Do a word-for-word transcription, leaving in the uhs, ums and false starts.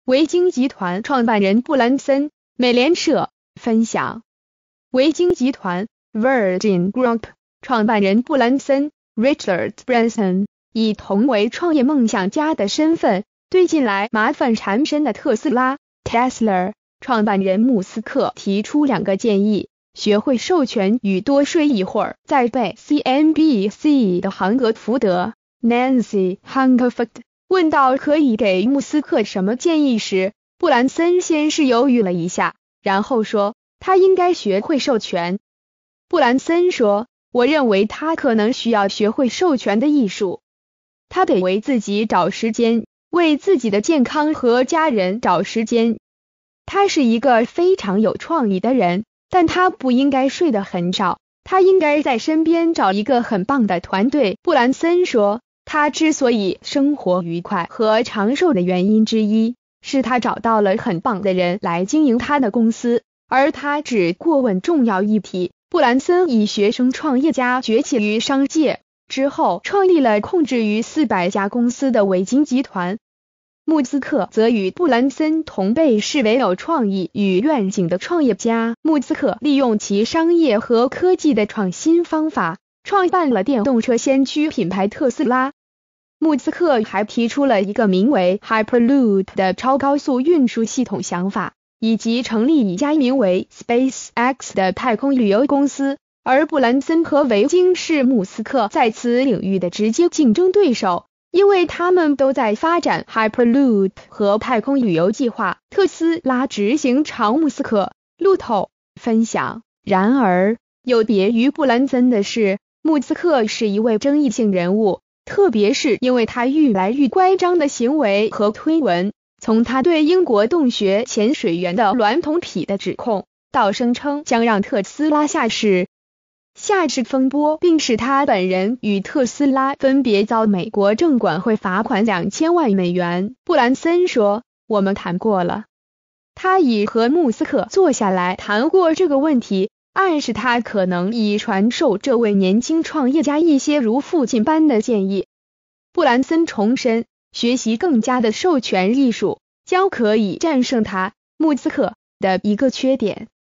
维京集团创办人布兰森，美联社分享。维京集团 Virgin Group 创办人布兰森 Richard Branson 以同为创业梦想家的身份，对近来麻烦缠身的特斯拉 Tesla 创办人穆斯克提出两个建议：学会授权与多睡一会儿。在被 C N B C 的杭格福德 Nancy Hungerford 问到可以给穆斯克什么建议时，布兰森先是犹豫了一下，然后说他应该学会授权。布兰森说，我认为他可能需要学会授权的艺术。他得为自己找时间，为自己的健康和家人找时间。他是一个非常有创意的人，但他不应该睡得很少，他应该在身边找一个很棒的团队。布兰森说，他之所以生活愉快和长寿的原因之一，是他找到了很棒的人来经营他的公司，而他只过问重要议题。布兰森以学生创业家崛起于商界，之后创立了控制逾四百家公司的维京集团。穆斯克则与布兰森同被视为有创意与愿景的创业家。穆斯克利用其商业和科技的创新方法，创办了电动车先驱品牌特斯拉。穆斯克还提出了一个名为 Hyperloop 的超高速运输系统想法，以及成立一家名为 SpaceX 的太空旅游公司，而布兰森和维京是穆斯克在此领域的直接竞争对手，因为他们都在发展 Hyperloop 和太空旅游计划。特斯拉执行长穆斯克路透分享。然而，有别于布兰森的是，穆斯克是一位争议性人物，特别是因为他愈来愈乖张的行为和推文。从他对英国洞穴潜水员的娈童癖的指控，到声称将让特斯拉下市。下市风波并使他本人与特斯拉分别遭美国证管会罚款两千万美元。布兰森说，我们谈过了。他已和穆斯克坐下来谈过这个问题，暗示他可能已传授这位年轻创业家一些如父亲般的建议。布兰森重申，学习更加的授权艺术将可以战胜他穆斯克的一个缺点，